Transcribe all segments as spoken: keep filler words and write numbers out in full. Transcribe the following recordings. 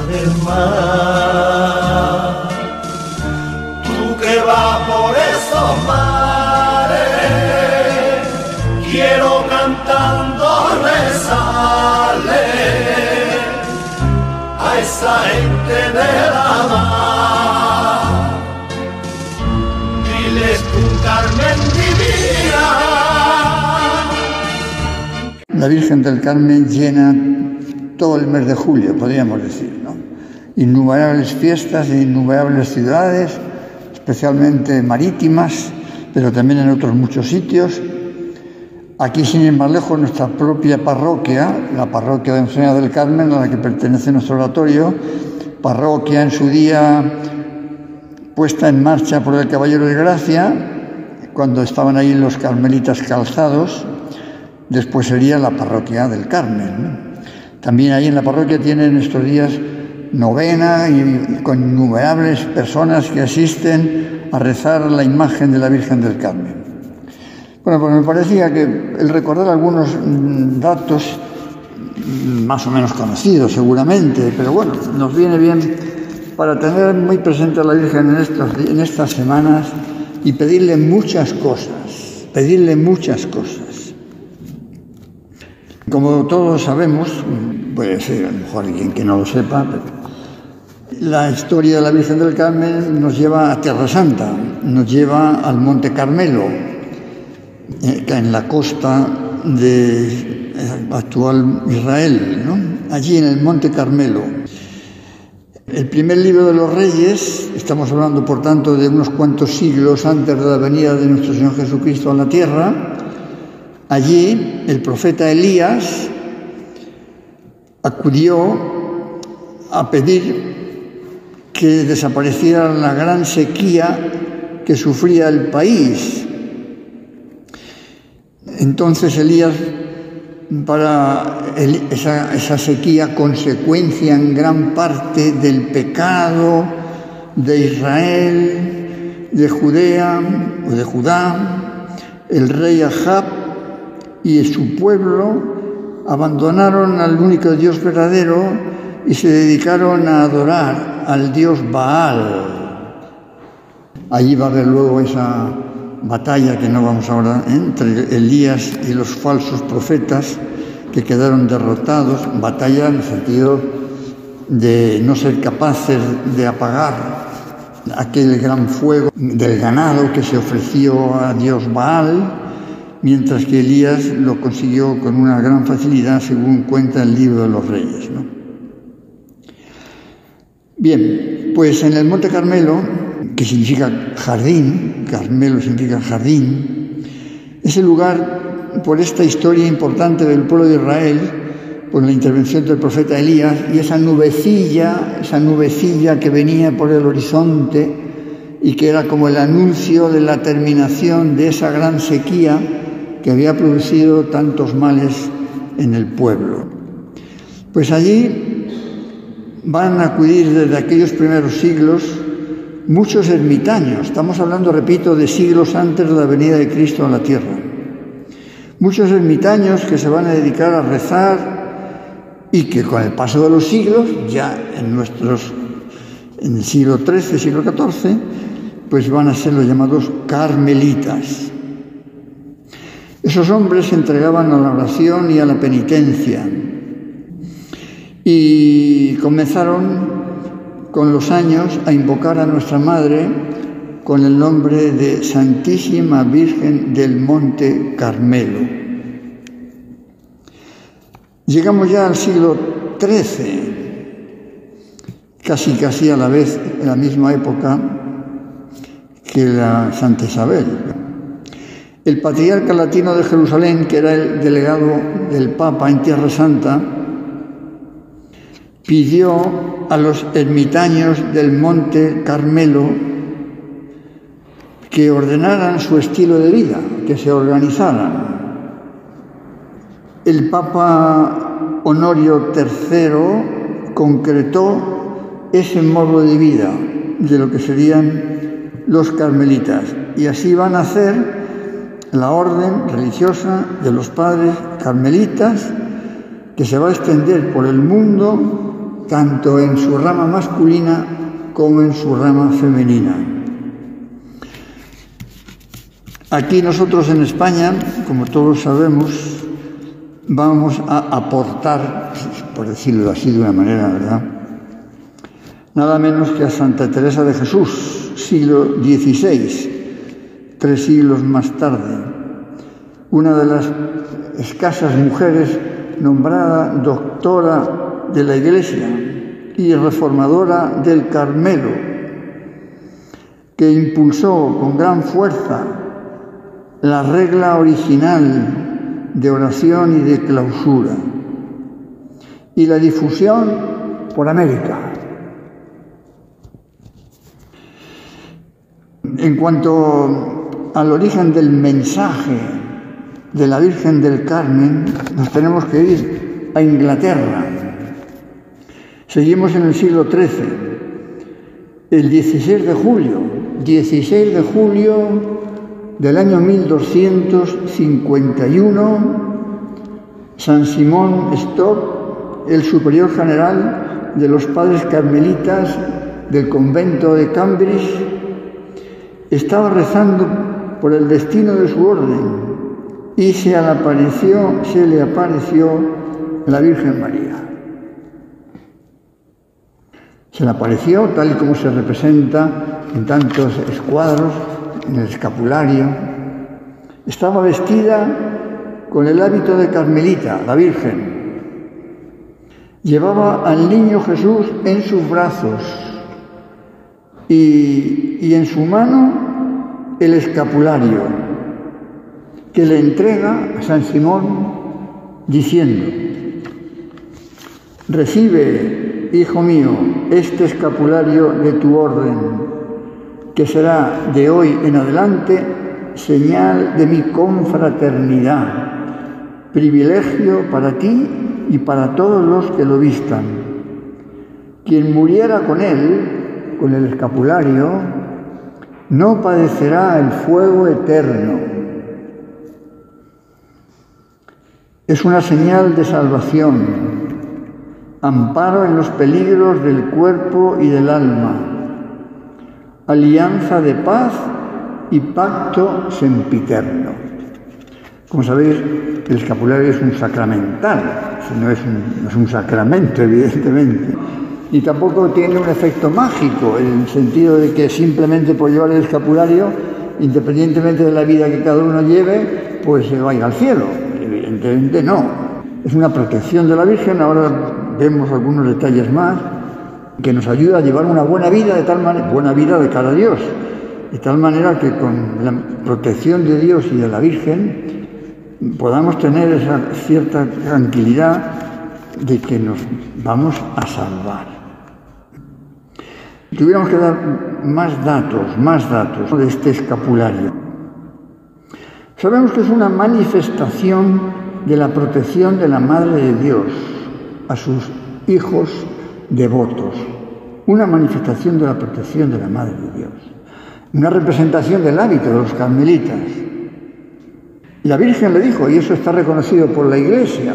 del mar. Tú que vas por esos mares, quiero cantando rezarle a esa gente de la mar. Diles tú, Carmen divina. La Virgen del Carmen llena todo el mes de julio, podríamos decir, ¿no? Innumerables fiestas e innumerables ciudades, especialmente marítimas, pero también en otros muchos sitios. Aquí, sin ir más lejos, nuestra propia parroquia, la parroquia de Nuestra Señora del Carmen, a la que pertenece nuestro oratorio, parroquia en su día puesta en marcha por el Caballero de Gracia, cuando estaban ahí los carmelitas calzados. Después sería la parroquia del Carmen, ¿no? También ahí en la parroquia tienen estos días novena y con innumerables personas que asisten a rezar la imagen de la Virgen del Carmen. Bueno, pues me parecía que el recordar algunos datos más o menos conocidos seguramente, pero bueno, nos viene bien para tener muy presente a la Virgen en, estos, en estas semanas y pedirle muchas cosas, pedirle muchas cosas. Como todos sabemos, puede ser a lo mejor alguien que no lo sepa, pero la historia de la Virgen del Carmen nos lleva a Tierra Santa, nos lleva al Monte Carmelo, en la costa de actual Israel, ¿no? Allí en el Monte Carmelo. El primer libro de los Reyes, estamos hablando por tanto de unos cuantos siglos antes de la venida de nuestro Señor Jesucristo a la tierra. Allí el profeta Elías acudió a pedir que desapareciera la gran sequía que sufría el país. Entonces Elías, para el, esa, esa sequía, consecuencia en gran parte del pecado de Israel, de Judea o de Judá, el rey Ahab y su pueblo abandonaron al único Dios verdadero y se dedicaron a adorar al Dios Baal. Allí va a haber luego esa batalla que no vamos ahora, ¿eh? entre Elías y los falsos profetas que quedaron derrotados, batalla en el sentido de no ser capaces de apagar aquel gran fuego del ganado que se ofreció a Dios Baal, mientras que Elías lo consiguió con una gran facilidad, según cuenta el libro de los Reyes, ¿no? Bien, pues en el Monte Carmelo, que significa jardín, Carmelo significa jardín, ese lugar, por esta historia importante del pueblo de Israel, por la intervención del profeta Elías y esa nubecilla, esa nubecilla que venía por el horizonte y que era como el anuncio de la terminación de esa gran sequía que había producido tantos males en el pueblo. Pues allí van a acudir desde aquellos primeros siglos muchos ermitaños. Estamos hablando, repito, de siglos antes de la venida de Cristo a la tierra. Muchos ermitaños que se van a dedicar a rezar y que con el paso de los siglos, ya en nuestros, en el siglo trece, siglo catorce, pues van a ser los llamados carmelitas. Esos hombres se entregaban a la oración y a la penitencia y comenzaron con los años a invocar a nuestra Madre con el nombre de Santísima Virgen del Monte Carmelo. Llegamos ya al siglo trece, casi casi a la vez, en la misma época que la Santa Isabel. El patriarca latino de Jerusalén, que era el delegado del Papa en Tierra Santa, pidió a los ermitaños del Monte Carmelo que ordenaran su estilo de vida, que se organizaran. El Papa Honorio tercero concretó ese modo de vida de lo que serían los carmelitas, y así van a hacer la orden religiosa de los padres carmelitas, que se va a extender por el mundo tanto en su rama masculina como en su rama femenina. Aquí nosotros en España, como todos sabemos, vamos a aportar, por decirlo así de una manera, ¿verdad?, nada menos que a Santa Teresa de Jesús, siglo dieciséis, tres siglos más tarde, una de las escasas mujeres nombrada doctora de la Iglesia y reformadora del Carmelo, que impulsó con gran fuerza la regla original de oración y de clausura y la difusión por América. En cuanto al origen del mensaje de la Virgen del Carmen, nos tenemos que ir a Inglaterra. Seguimos en el siglo trece. El dieciséis de julio, dieciséis de julio del año mil doscientos cincuenta y uno, San Simón Stock, el superior general de los padres carmelitas del convento de Cambridge, estaba rezando por el destino de su orden y se le apareció, se le apareció la Virgen María. Se le apareció tal y como se representa en tantos escuadros, en el escapulario. Estaba vestida con el hábito de carmelita, la Virgen. Llevaba al niño Jesús en sus brazos y, y en su mano el escapulario, que le entrega a San Simón diciendo: recibe, hijo mío, este escapulario de tu orden, que será de hoy en adelante señal de mi confraternidad, privilegio para ti y para todos los que lo vistan. Quien muriera con él, con el escapulario, no padecerá el fuego eterno. Es una señal de salvación, amparo en los peligros del cuerpo y del alma, alianza de paz y pacto sempiterno. Como sabéis, el escapulario es un sacramental, no es un, no es un sacramento, evidentemente, y tampoco tiene un efecto mágico, en el sentido de que simplemente por llevar el escapulario, independientemente de la vida que cada uno lleve, pues se vaya al cielo. Evidentemente no. Es una protección de la Virgen. Ahora vemos algunos detalles más que nos ayuda a llevar una buena vida, de tal manera, buena vida de cara a Dios, de tal manera que con la protección de Dios y de la Virgen podamos tener esa cierta tranquilidad de que nos vamos a salvar. Tuviéramos que dar más datos, más datos de este escapulario. Sabemos que es una manifestación de la protección de la Madre de Dios a sus hijos devotos. Una manifestación de la protección de la Madre de Dios. Una representación del hábito de los carmelitas. La Virgen le dijo, y eso está reconocido por la Iglesia: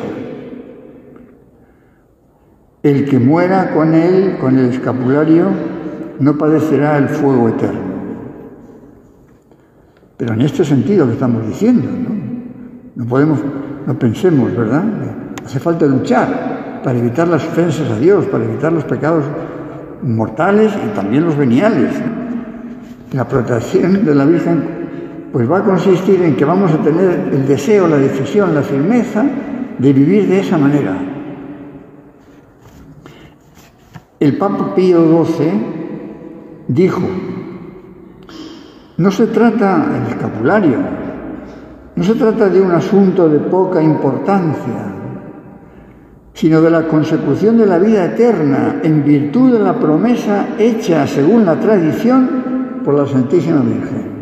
el que muera con él, con el escapulario, no padecerá el fuego eterno. Pero en este sentido que estamos diciendo, ¿no? No podemos, no pensemos, ¿verdad? Hace falta luchar para evitar las ofensas a Dios, para evitar los pecados mortales y también los veniales. La protección de la Virgen pues va a consistir en que vamos a tener el deseo, la decisión, la firmeza de vivir de esa manera. El Papa Pío doce dijo: no se trata del escapulario, no se trata de un asunto de poca importancia, sino de la consecución de la vida eterna en virtud de la promesa hecha según la tradición por la Santísima Virgen.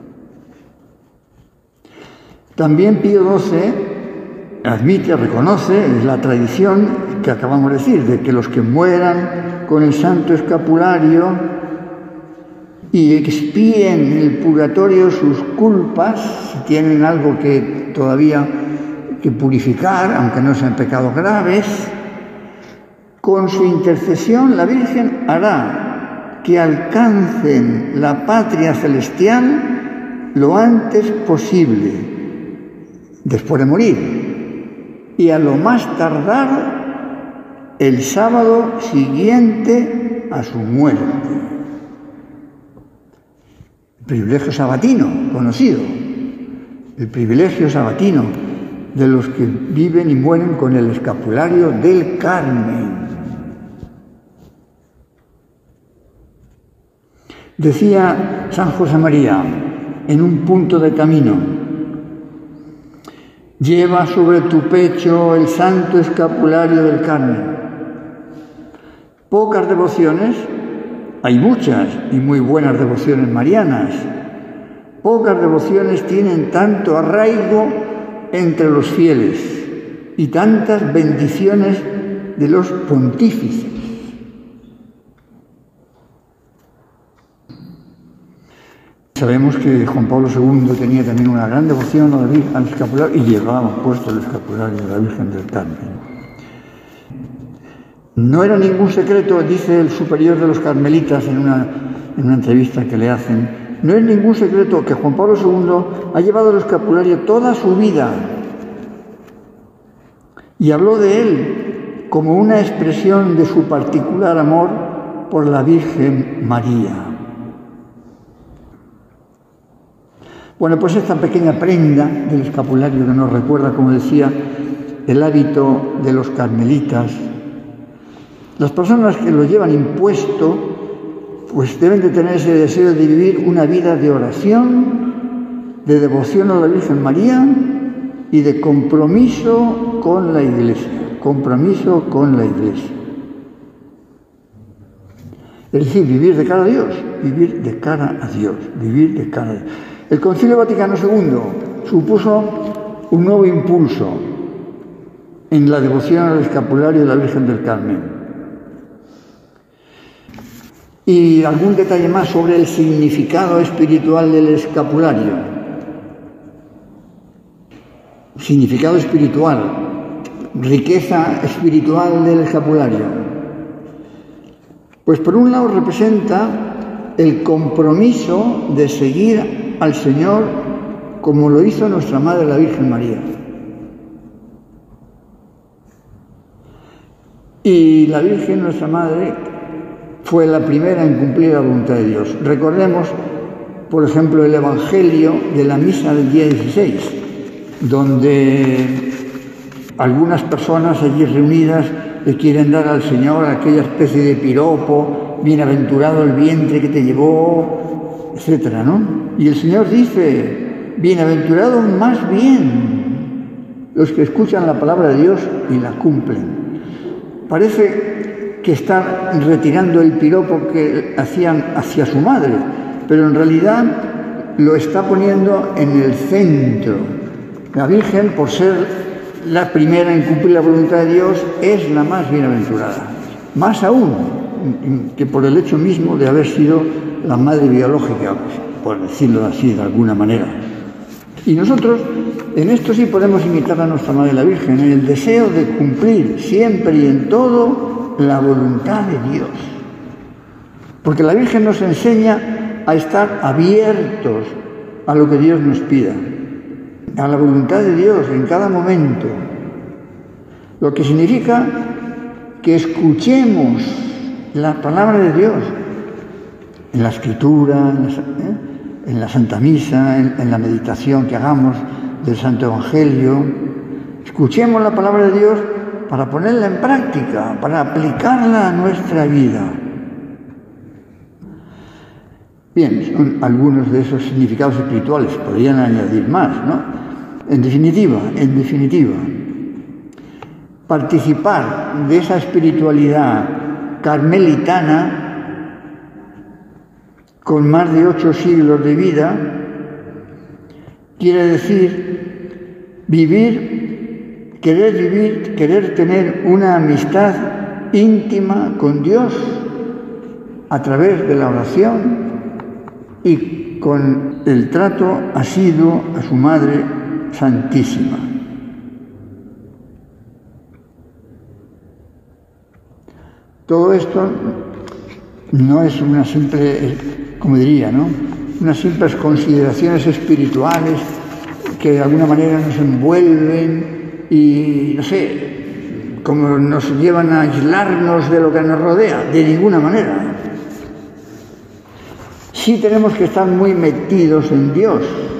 También Pío doce admite, reconoce la tradición que acabamos de decir, de que los que mueran con el santo escapulario y expíen en el purgatorio sus culpas, si tienen algo que todavía que purificar, aunque no sean pecados graves, Con su intercesión la Virgen hará que alcancen la patria celestial lo antes posible, después de morir, y a lo más tardar el sábado siguiente a su muerte. El privilegio sabatino, conocido, el privilegio sabatino de los que viven y mueren con el escapulario del Carmen. Decía San José María en un punto de camino: lleva sobre tu pecho el santo escapulario del Carmen. Pocas devociones, hay muchas y muy buenas devociones marianas, pocas devociones tienen tanto arraigo entre los fieles y tantas bendiciones de los pontífices. Sabemos que Juan Pablo segundo tenía también una gran devoción a la Virgen, al escapulario, y llevaba puesto el escapulario de la Virgen del Carmen. No era ningún secreto, dice el superior de los carmelitas en una, en una entrevista que le hacen, no es ningún secreto que Juan Pablo segundo ha llevado el escapulario toda su vida y habló de él como una expresión de su particular amor por la Virgen María. Bueno, pues esta pequeña prenda del escapulario que nos recuerda, como decía, el hábito de los carmelitas. Las personas que lo llevan impuesto, pues deben de tener ese deseo de vivir una vida de oración, de devoción a la Virgen María y de compromiso con la Iglesia, compromiso con la Iglesia. Es decir, vivir de cara a Dios, vivir de cara a Dios, vivir de cara a Dios. El Concilio Vaticano segundo supuso un nuevo impulso en la devoción al escapulario de la Virgen del Carmen. Y algún detalle más sobre el significado espiritual del escapulario. Significado espiritual, riqueza espiritual del escapulario. Pues por un lado representa el compromiso de seguir al Señor como lo hizo nuestra Madre la Virgen María. Y la Virgen, nuestra Madre, fue la primera en cumplir la voluntad de Dios. Recordemos, por ejemplo, el Evangelio de la misa del día dieciséis, donde algunas personas allí reunidas le quieren dar al Señor aquella especie de piropo: bienaventurado el vientre que te llevó, etcétera, ¿no? Y el Señor dice: bienaventurados más bien los que escuchan la palabra de Dios y la cumplen. Parece que está retirando el piropo que hacían hacia su madre, pero en realidad lo está poniendo en el centro. La Virgen, por ser la primera en cumplir la voluntad de Dios, es la más bienaventurada. Más aún que por el hecho mismo de haber sido la madre biológica, por decirlo así de alguna manera. Y nosotros en esto sí podemos imitar a nuestra Madre la Virgen, en el deseo de cumplir siempre y en todo la voluntad de Dios. Porque la Virgen nos enseña a estar abiertos a lo que Dios nos pida, a la voluntad de Dios en cada momento. Lo que significa que escuchemos la palabra de Dios en la Escritura, en la, ¿eh? en la Santa Misa, en, en la meditación que hagamos del Santo Evangelio. Escuchemos la palabra de Dios para ponerla en práctica, para aplicarla a nuestra vida. Bien, son algunos de esos significados espirituales, podrían añadir más, ¿no? En definitiva, en definitiva, participar de esa espiritualidad carmelitana con más de ocho siglos de vida quiere decir vivir, querer vivir, querer tener una amistad íntima con Dios a través de la oración y con el trato asiduo a su Madre Santísima. Todo esto no es una simple, como diría, ¿no? unas simples consideraciones espirituales que de alguna manera nos envuelven y, no sé, como nos llevan a aislarnos de lo que nos rodea, de ninguna manera. Sí tenemos que estar muy metidos en Dios,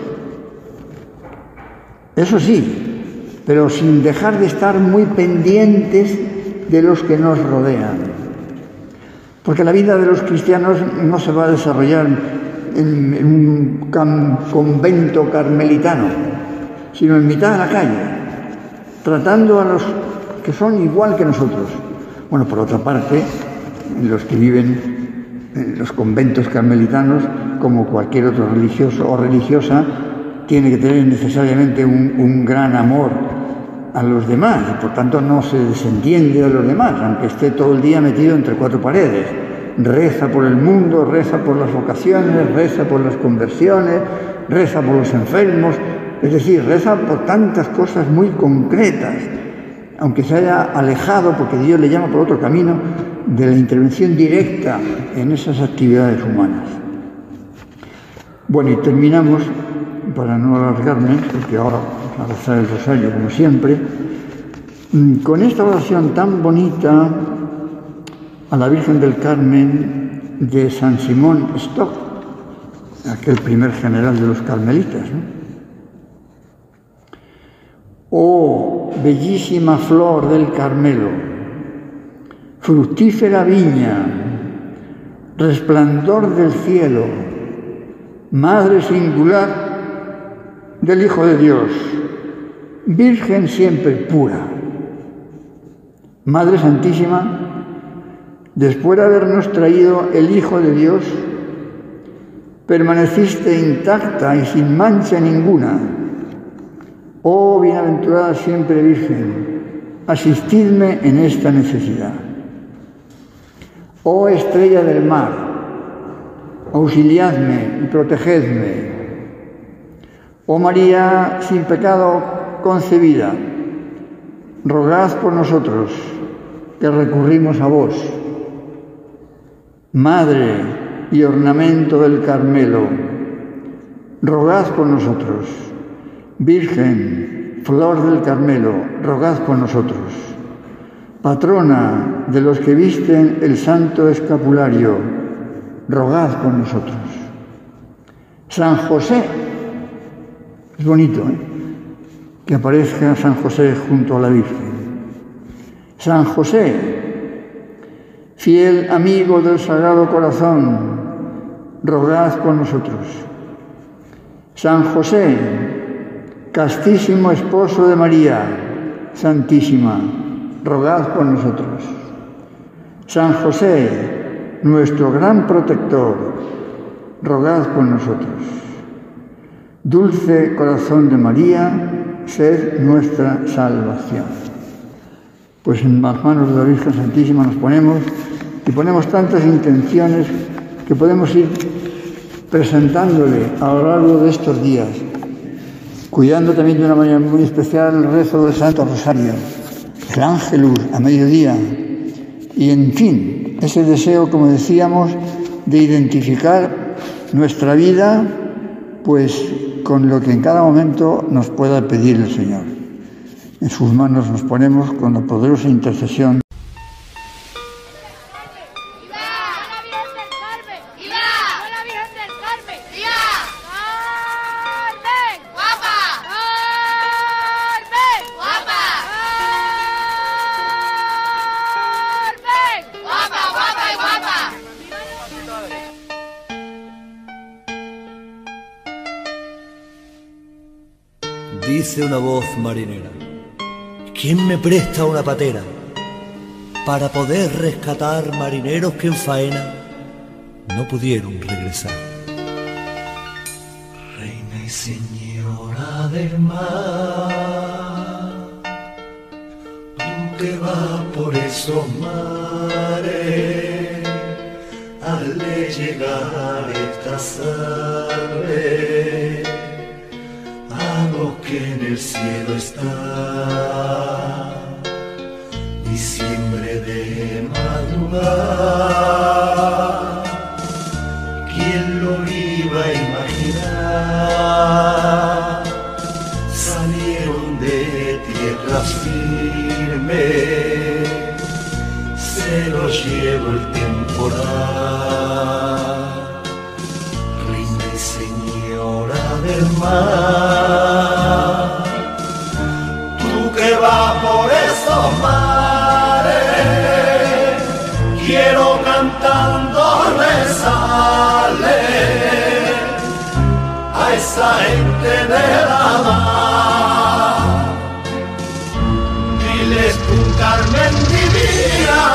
eso sí, pero sin dejar de estar muy pendientes de los que nos rodean. Porque la vida de los cristianos no se va a desarrollar en, en un convento carmelitano, sino en mitad de la calle, tratando a los que son igual que nosotros. Bueno, por otra parte, los que viven en los conventos carmelitanos, como cualquier otro religioso o religiosa, tiene que tener necesariamente un, un gran amor a los demás, y por tanto no se desentiende de los demás, aunque esté todo el día metido entre cuatro paredes. Reza por el mundo, reza por las vocaciones, reza por las conversiones, reza por los enfermos, es decir, reza por tantas cosas muy concretas, aunque se haya alejado, porque Dios le llama por otro camino, de la intervención directa en esas actividades humanas. Bueno, y terminamos, para no alargarme, porque ahora a rezar el rosario como siempre, con esta oración tan bonita a la Virgen del Carmen de San Simón Stock, aquel primer general de los carmelitas, ¿no? Oh, bellísima flor del Carmelo, fructífera viña, resplandor del cielo, madre singular del Hijo de Dios, Virgen siempre pura. Madre Santísima, después de habernos traído el Hijo de Dios, permaneciste intacta y sin mancha ninguna. Oh, bienaventurada siempre Virgen, asistidme en esta necesidad. Oh, estrella del mar, auxiliadme y protegedme. Oh María, sin pecado concebida, rogad por nosotros, que recurrimos a vos. Madre y ornamento del Carmelo, rogad por nosotros. Virgen, flor del Carmelo, rogad por nosotros. Patrona de los que visten el santo escapulario, rogad por nosotros. San José, es bonito, ¿eh?, que aparezca San José junto a la Virgen. San José, fiel amigo del Sagrado Corazón, rogad por nosotros. San José, castísimo esposo de María Santísima, rogad por nosotros. San José, nuestro gran protector, rogad por nosotros. Dulce corazón de María, sed nuestra salvación. Pues en las manos de la Virgen Santísima nos ponemos, y ponemos tantas intenciones que podemos ir presentándole a lo largo de estos días, cuidando también de una manera muy especial el rezo del Santo Rosario, el Ángelus a mediodía, y en fin, ese deseo, como decíamos, de identificar nuestra vida pues con lo que en cada momento nos pueda pedir el Señor. En sus manos nos ponemos con la poderosa intercesión. Dice una voz marinera: ¿quién me presta una patera para poder rescatar marineros que en faena no pudieron regresar? Reina y señora del mar, tú que vas por esos mares, hazle llegar esta salve a los que en el cielo está, y siempre de madrugada, ¿quién lo iba a imaginar? Salieron de tierra firme, se los llevó el temporal. Reina y señora del mar, tú que vas por esos mares, quiero cantando rezarle a esa gente de la mar. Diles tú, Carmen divina,